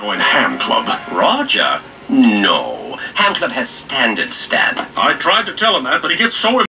Join Ham Club. Roger? No. Ham Club has standards, Stan. I tried to tell him that, but he gets so